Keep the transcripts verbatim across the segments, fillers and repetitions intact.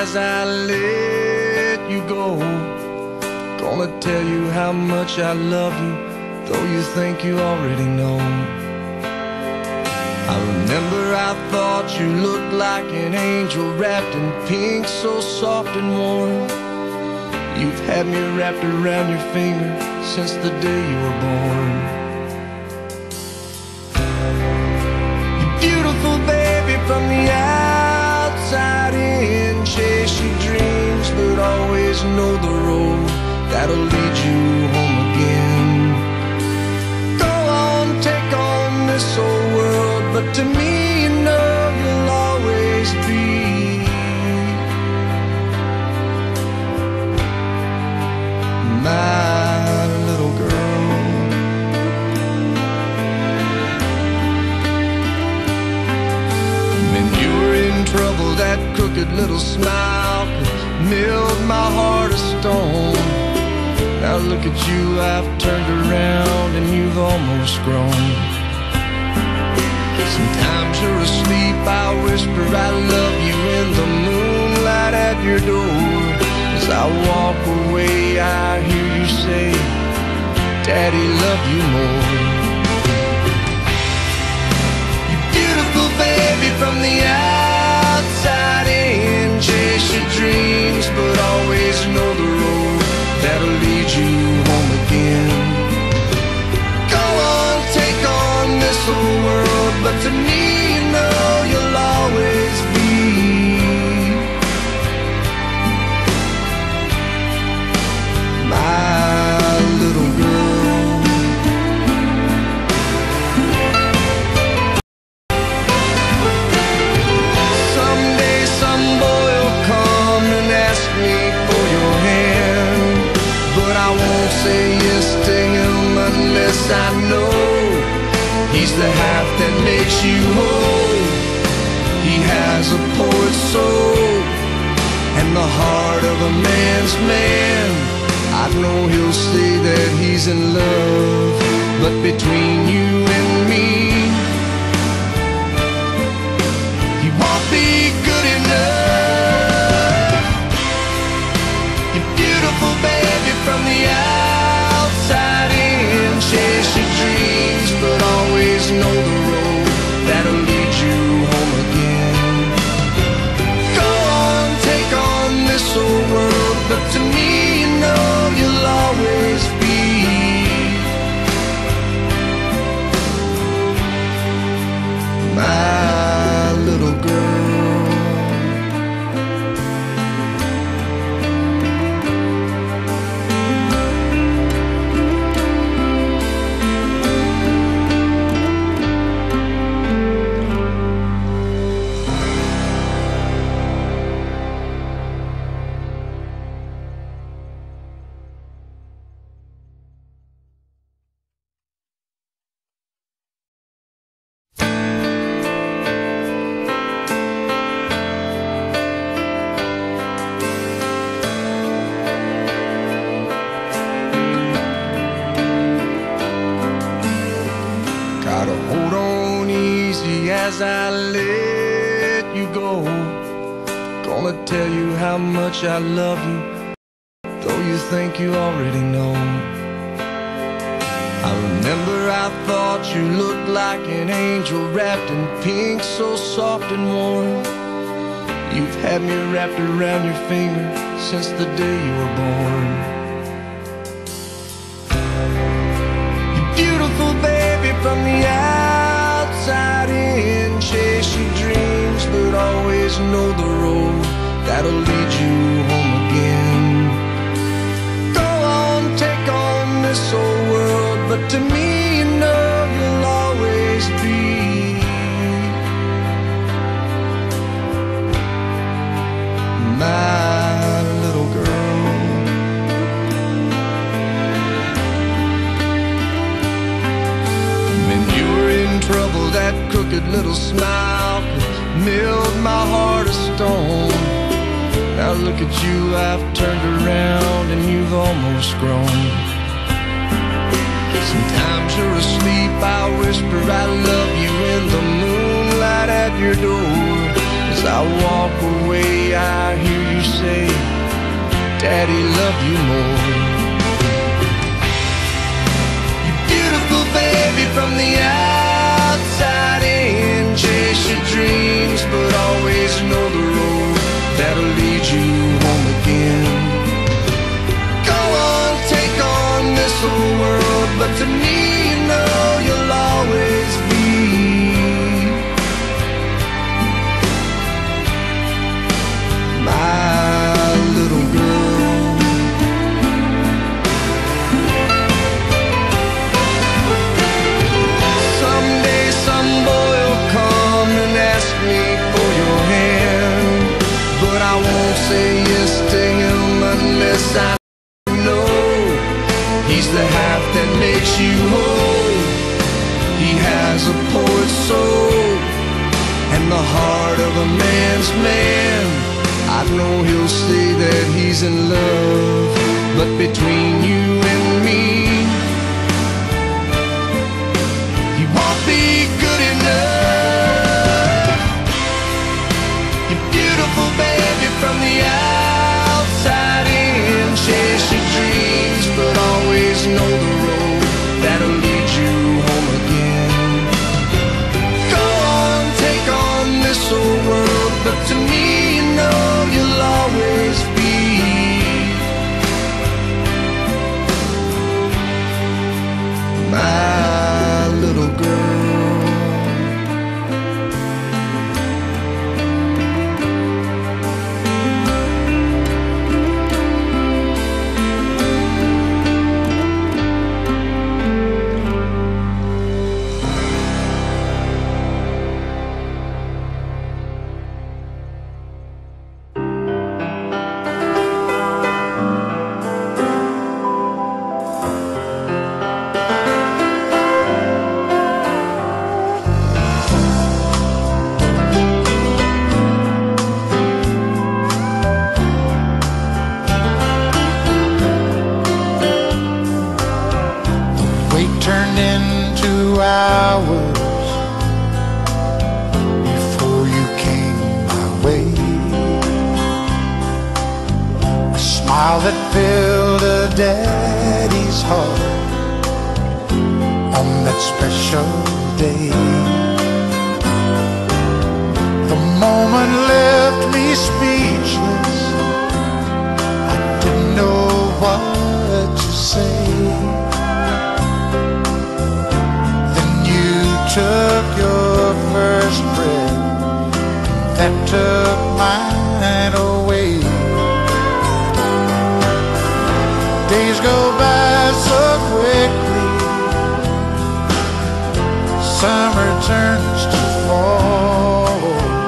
as I let you go. Gonna tell you how much I love you, though you think you already know. I remember I thought you looked like an angel wrapped in pink, so soft and warm. You've had me wrapped around your finger since the day you were born. You're beautiful, baby, from the outside in. Chase your dreams, but always know the road that'll lead you home again. Go on, take on this old world, but to me, you know you'll always be my little girl. When you were in trouble, that crooked little smile could melt my heart of stone. Now look at you, I've turned around and you've almost grown. Sometimes you're asleep, I whisper I love you in the moonlight at your door. As I walk away, I hear you say, Daddy, love you more. You're beautiful, baby, from the outside in. Chase your dreams, but always know the road that'll lead you home again. Go on, take on this whole world, but to me, you know you'll always be my little girl. Someday some boy will come and ask me for your hand, but I won't say yes to him unless I know he's the half that makes you whole. He has a poet's soul and the heart of a man's man. I know he'll say that he's in love, but between you and me, he won't be good enough. You're beautiful, baby, from the outside in. Chase your dreams, but always know the road that'll lead you home again. Go on, take on this old world, but to me, you know you'll always be my little girl. As I let you go, gonna tell you how much I love you, though you think you already know. I remember I thought you looked like an angel wrapped in pink, so soft and warm. You've had me wrapped around your finger since the day you were born. You're beautiful, baby, from the outside in. Chase your dreams, but always know the road that'll lead you home again. Go on, take on this old world, but to me, you know you'll always be my little girl. When you were in trouble, that crooked little smile could melt my heart of stone. Now look at you, I've turned around and you've almost grown. Sometimes you're asleep, I whisper I love you in the moonlight at your door. As I walk away, I hear you say, Daddy, love you more. You're beautiful, baby, from the outside in. Chase your dreams, but always know the road that'll lead you home again. Go on, take on this whole world, but to me, you know you'll always be my little girl. Someday some boy will come and ask me for your hand, but I won't say yes to him unless I know he's the half that makes you whole. He has a poet's soul and the heart of a man's man. I know he'll say that he's in love, but between you and me, he won't be good enough. You're beautiful, baby, from the outside in. Chase your dreams, but always know the road that'll lead you home again. Go on, take on this whole world, but to me, you know you'll always be my little girl. Turned into hours before you came my way. A smile that filled a daddy's heart on that special day. The moment left me speechless. I didn't know what to say. Took your first breath, that took mine away. Days go by so quickly, summer turns to fall.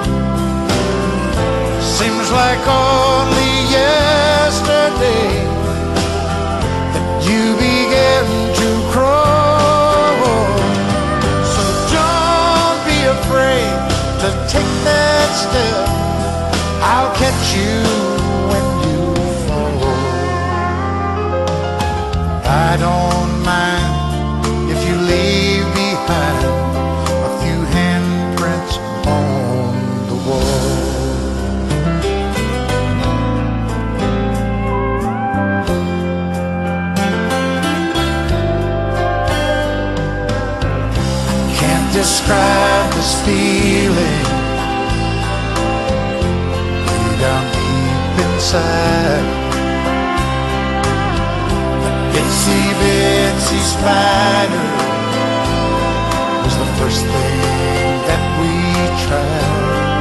Seems like only yesterday that you began to crawl. To take that step, I'll catch you when you fall. I don't mind if you leave behind a few handprints on the wall. I can't describe this feeling way down deep inside. The itsy bitsy spider was the first thing that we tried.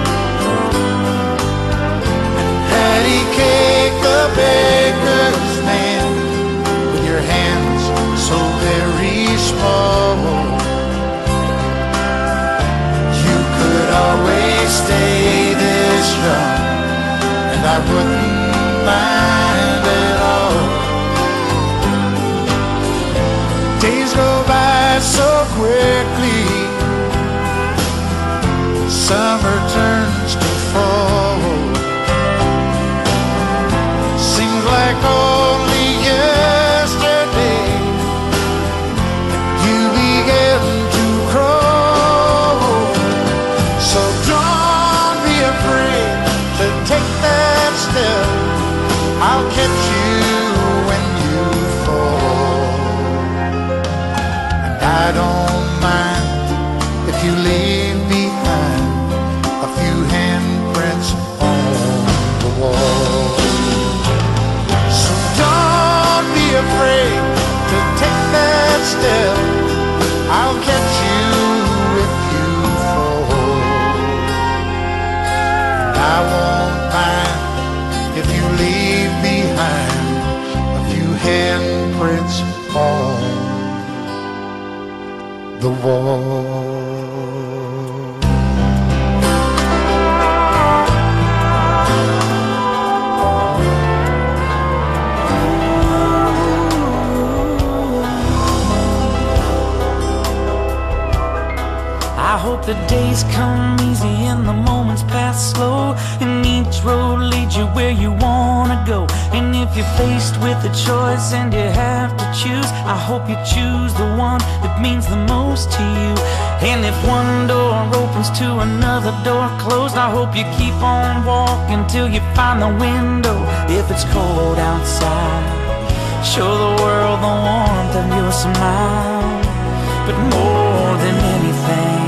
Patty cake, the baker's man, with your hands so very small. Always stay this young, and I wouldn't mind at all. Days go by so quickly, summer turns to fall. Seems like only yesterday you began to crawl. So don't be afraid I'll catch you when you fall. And I don't mind if you leave behind a few handprints on the wall. So don't be afraid to take that step. I'll catch you if you fall. And I won't mind if you leave behind a few handprints on the wall. I hope the days come easy and the moments pass slow, and each road leads you where you wanna go. And if you're faced with a choice and you have to choose, I hope you choose the one that means the most to you. And if one door opens to another door closed, I hope you keep on walking till you find the window. If it's cold outside, show the world the warmth of your smile. But more than anything,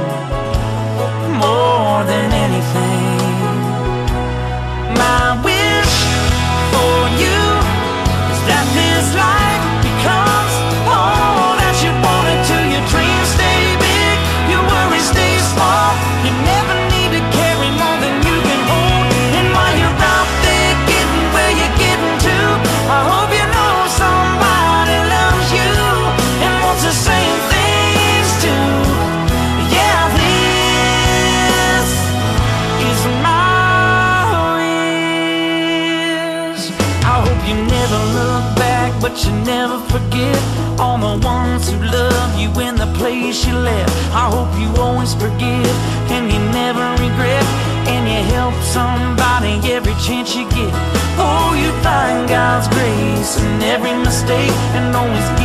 more than anything, my wish for you is that this life becomes all that you want it to. Your dreams stay big, your worries stay small. You never need to carry more than you can hold. And while you're out there getting where you're getting to, I hope you know somebody loves you and wants the same things too. Yeah, this is my wish. I hope you never look back, but you never forget all the ones who love you in the place you left. I hope you always forgive and you never regret, and you help somebody every chance you get. Oh, you find God's grace in every mistake and always give